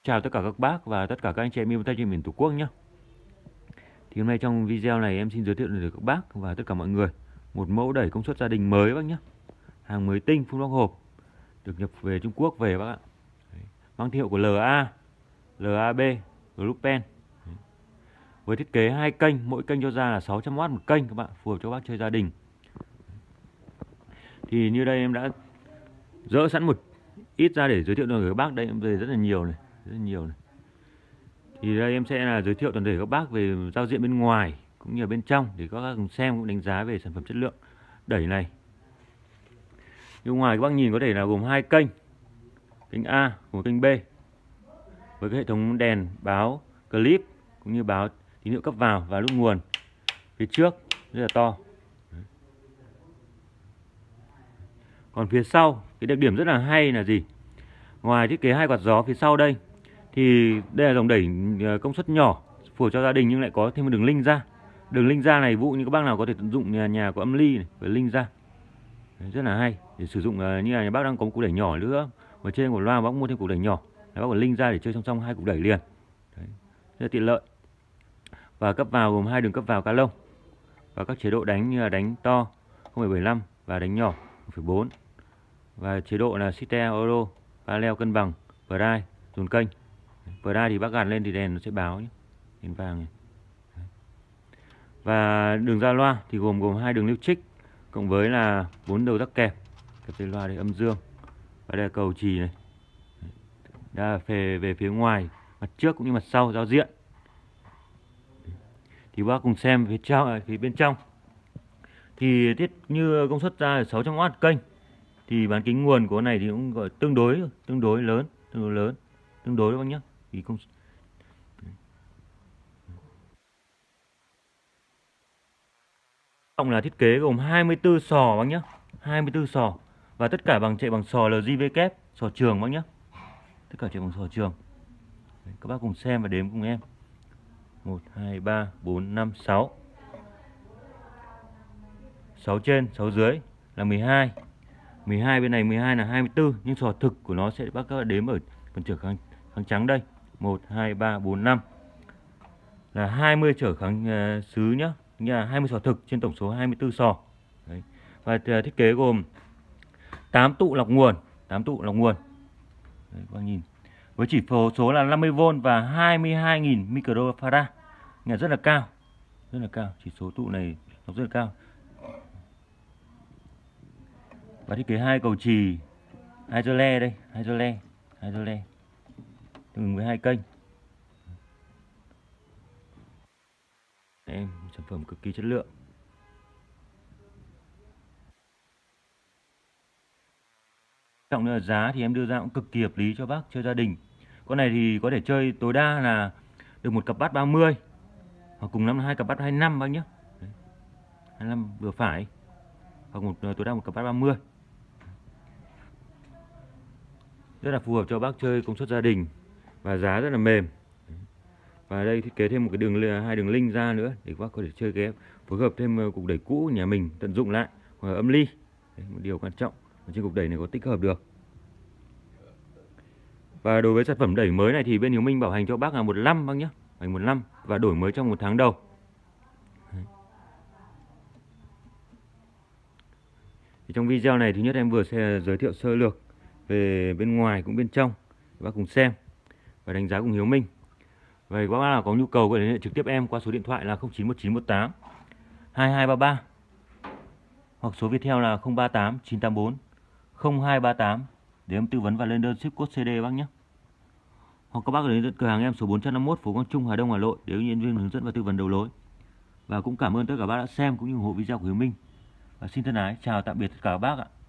Chào tất cả các bác và tất cả các anh chị em yêu tay trên miền Tổ quốc nhé. Thì hôm nay trong video này em xin giới thiệu đến các bác và tất cả mọi người một mẫu đẩy công suất gia đình mới bác nhé. Hàng mới tinh phun bóc hộp, được nhập về Trung Quốc về bác ạ. Mang thương hiệu của LA, LAB, Groupen. Với thiết kế 2 kênh, mỗi kênh cho ra là 600W một kênh các bạn, phù hợp cho bác chơi gia đình. Thì như đây em đã dỡ sẵn một ít ra để giới thiệu cho các bác. Đây em về rất là nhiều này, Thì đây em sẽ là giới thiệu toàn thể các bác về giao diện bên ngoài cũng như ở bên trong để các bác cùng xem cũng đánh giá về sản phẩm chất lượng đẩy này. Bên ngoài các bác nhìn có thể là gồm 2 kênh, kênh A và kênh B, với cái hệ thống đèn báo clip cũng như báo tín hiệu cấp vào và nút nguồn phía trước rất là to. Còn phía sau cái đặc điểm rất là hay là gì? Ngoài thiết kế 2 quạt gió phía sau đây thì đây là dòng đẩy công suất nhỏ phù hợp cho gia đình, nhưng lại có thêm một đường link ra. Đường link ra này, vụ như các bác nào có thể tận dụng nhà có âm ly này, phải link ra. Đấy, rất là hay để sử dụng, như là nhà bác đang có một cục đẩy nhỏ nữa ở trên của loa, bác mua thêm cục đẩy nhỏ, bác có link ra để chơi song song 2 cục đẩy liền. Đấy, rất là tiện lợi. Và cấp vào gồm 2 đường cấp vào cá lông và các chế độ đánh như là đánh to 0,75 và đánh nhỏ 1,4, và chế độ là stereo, auto, parallel, cân bằng, drive, dồn kênh. Drive thì bác gạt lên thì đèn nó sẽ báo nhé, đèn vàng này. Và đường ra loa thì gồm 2 đường lưu trích cộng với là 4 đầu tắc kẹp dây loa để âm dương, và đây là cầu chì này. Đây là về phía ngoài, mặt trước cũng như mặt sau giao diện. Thì bác cùng xem phía bên trong thì thiết như công suất ra là 600W kênh. Thì bán kính nguồn của này thì cũng gọi tương đối lớn đấy bác nhé. Thì cộng là thiết kế gồm 24 sò bác nhé, 24 sò, và tất cả chạy bằng sò LJV, sò trường bác nhé. Tất cả chạy bằng sò trường. Đấy, các bác cùng xem và đếm cùng em. 1 2 3 4 5 6. 6 trên, 6 dưới là 12. 12 bên này 12 là 24, nhưng sò thực của nó sẽ bác các bạn đếm ở phần trở kháng trắng đây. 1 2 3 4 5 là 20 trở kháng sứ nhá, như là 20 sò thực trên tổng số 24 sò. Đấy. Và thiết kế gồm 8 tụ lọc nguồn, Đấy, các bạn nhìn. Với chỉ số là 50V và 22.000 microfarad. Nghe rất là cao. Chỉ số tụ này nó rất là cao. Và thiết kế 2 cầu chì isolet đây, isolet tương ứng với 2 kênh. Đây, sản phẩm cực kỳ chất lượng. Trọng nữa là giá thì em đưa ra cũng cực kỳ hợp lý cho bác chơi gia đình. Con này thì có thể chơi tối đa là được một cặp bát 30 hoặc cùng lắm là 2 cặp bát 25 bác nhé. 25 vừa phải, hoặc tối đa một cặp bát 30. Rất là phù hợp cho bác chơi công suất gia đình và giá rất là mềm. Và đây thiết kế thêm một cái hai đường link ra nữa để các bác có thể chơi cái phối hợp thêm cục đẩy cũ nhà mình tận dụng lại, hoặc là âm ly. Đấy, một điều quan trọng là trên cục đẩy này có tích hợp được. Và đối với sản phẩm đẩy mới này thì bên Hiếu Minh bảo hành cho bác là 1 năm bác nhé, hành 1 năm và đổi mới trong 1 tháng đầu. Đấy. Thì trong video này thứ nhất em vừa sẽ giới thiệu sơ lược về bên ngoài cũng bên trong, các bác cùng xem và đánh giá cùng Hiếu Minh. Vậy các bác nào có nhu cầu có thể liên hệ trực tiếp em qua số điện thoại là 091918 2233 hoặc số Viettel là 038 984 0238 để em tư vấn và lên đơn ship code CD bác nhé. Hoặc các bác có thể đến cửa hàng em số 451 phố Quang Trung, Hà Đông, Hà Nội để nhân viên hướng dẫn và tư vấn đầu lối. Và cũng cảm ơn tất cả các bác đã xem cũng như ủng hộ video của Hiếu Minh. Và xin thân ái chào tạm biệt tất cả các bác ạ.